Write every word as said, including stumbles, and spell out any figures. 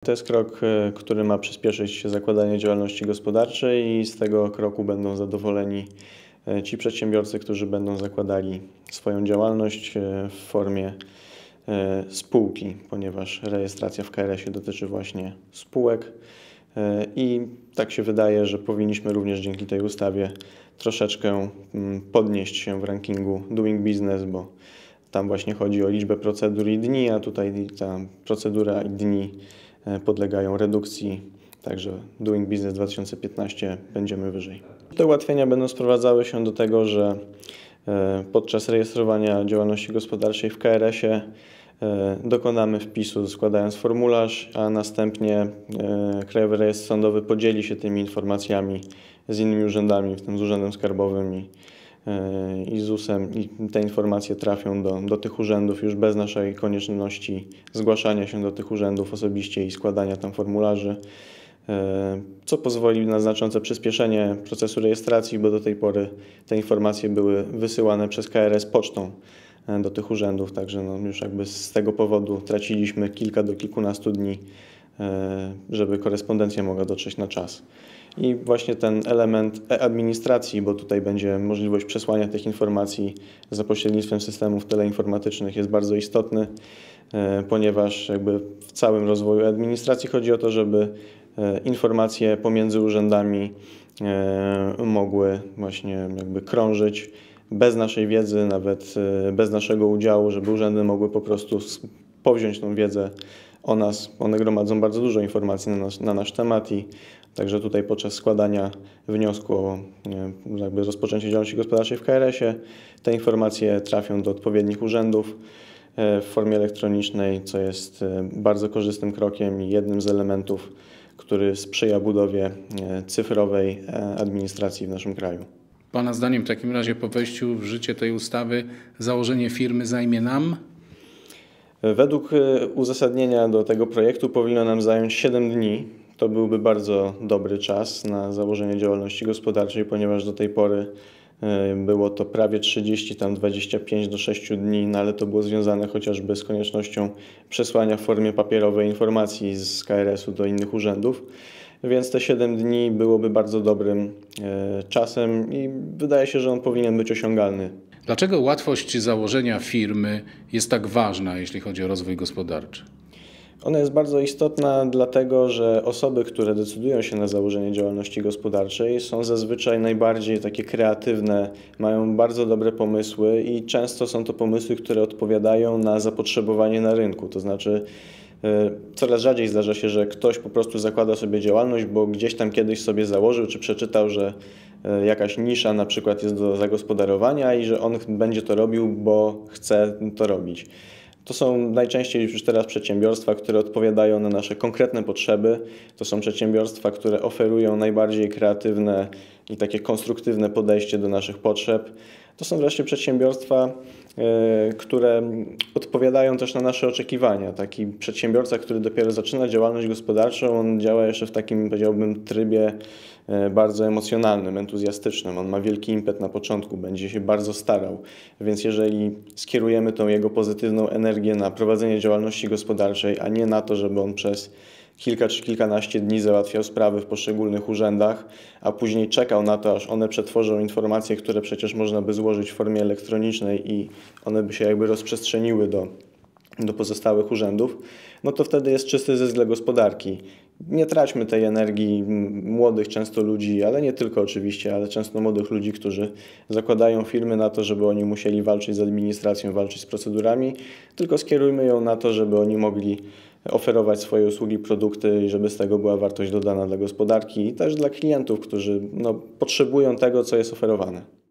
To jest krok, który ma przyspieszyć zakładanie działalności gospodarczej i z tego kroku będą zadowoleni ci przedsiębiorcy, którzy będą zakładali swoją działalność w formie spółki, ponieważ rejestracja w K R S ie dotyczy właśnie spółek i tak się wydaje, że powinniśmy również dzięki tej ustawie troszeczkę podnieść się w rankingu Doing Business, bo tam właśnie chodzi o liczbę procedur i dni, a tutaj ta procedura i dni podlegają redukcji, także Doing Business dwa tysiące piętnaście będziemy wyżej. Te ułatwienia będą sprowadzały się do tego, że podczas rejestrowania działalności gospodarczej w K R S ie dokonamy wpisu składając formularz, a następnie Krajowy Rejestr Sądowy podzieli się tymi informacjami z innymi urzędami, w tym z Urzędem Skarbowym i, i Z U S-em, i te informacje trafią do, do tych urzędów już bez naszej konieczności zgłaszania się do tych urzędów osobiście i składania tam formularzy, co pozwoli na znaczące przyspieszenie procesu rejestracji, bo do tej pory te informacje były wysyłane przez K R S pocztą do tych urzędów, także no już jakby z tego powodu traciliśmy kilka do kilkunastu dni, żeby korespondencja mogła dotrzeć na czas. I właśnie ten element e-administracji, bo tutaj będzie możliwość przesłania tych informacji za pośrednictwem systemów teleinformatycznych, jest bardzo istotny, ponieważ jakby w całym rozwoju administracji chodzi o to, żeby informacje pomiędzy urzędami mogły właśnie jakby krążyć bez naszej wiedzy, nawet bez naszego udziału, żeby urzędy mogły po prostu powziąć tą wiedzę o nas. One gromadzą bardzo dużo informacji na nasz, na nasz temat i także tutaj podczas składania wniosku o jakby rozpoczęcie działalności gospodarczej w K R S ie te informacje trafią do odpowiednich urzędów w formie elektronicznej, co jest bardzo korzystnym krokiem i jednym z elementów, który sprzyja budowie cyfrowej administracji w naszym kraju. Pana zdaniem w takim razie po wejściu w życie tej ustawy założenie firmy zajmie nam? Według uzasadnienia do tego projektu powinno nam zająć siedem dni. To byłby bardzo dobry czas na założenie działalności gospodarczej, ponieważ do tej pory było to prawie trzydzieści, tam dwadzieścia pięć do sześciu dni, no ale to było związane chociażby z koniecznością przesłania w formie papierowej informacji z K R S u do innych urzędów. Więc te siedem dni byłoby bardzo dobrym czasem i wydaje się, że on powinien być osiągalny. Dlaczego łatwość założenia firmy jest tak ważna, jeśli chodzi o rozwój gospodarczy? Ona jest bardzo istotna dlatego, że osoby, które decydują się na założenie działalności gospodarczej, są zazwyczaj najbardziej takie kreatywne, mają bardzo dobre pomysły i często są to pomysły, które odpowiadają na zapotrzebowanie na rynku. To znaczy coraz rzadziej zdarza się, że ktoś po prostu zakłada sobie działalność, bo gdzieś tam kiedyś sobie założył czy przeczytał, że jakaś nisza na przykład jest do zagospodarowania i że on będzie to robił, bo chce to robić. To są najczęściej już teraz przedsiębiorstwa, które odpowiadają na nasze konkretne potrzeby. To są przedsiębiorstwa, które oferują najbardziej kreatywne i takie konstruktywne podejście do naszych potrzeb. To są wreszcie przedsiębiorstwa, które odpowiadają też na nasze oczekiwania. Taki przedsiębiorca, który dopiero zaczyna działalność gospodarczą, on działa jeszcze w takim, powiedziałbym, trybie bardzo emocjonalnym, entuzjastycznym. On ma wielki impet na początku, będzie się bardzo starał. Więc jeżeli skierujemy tą jego pozytywną energię na prowadzenie działalności gospodarczej, a nie na to, żeby on przez kilka czy kilkanaście dni załatwiał sprawy w poszczególnych urzędach, a później czekał na to, aż one przetworzą informacje, które przecież można by złożyć w formie elektronicznej i one by się jakby rozprzestrzeniły do, do pozostałych urzędów, no to wtedy jest czysty zysk dla gospodarki. Nie traćmy tej energii młodych często ludzi, ale nie tylko oczywiście, ale często młodych ludzi, którzy zakładają firmy na to, żeby oni musieli walczyć z administracją, walczyć z procedurami, tylko skierujmy ją na to, żeby oni mogli oferować swoje usługi, produkty i żeby z tego była wartość dodana dla gospodarki i też dla klientów, którzy no, potrzebują tego, co jest oferowane.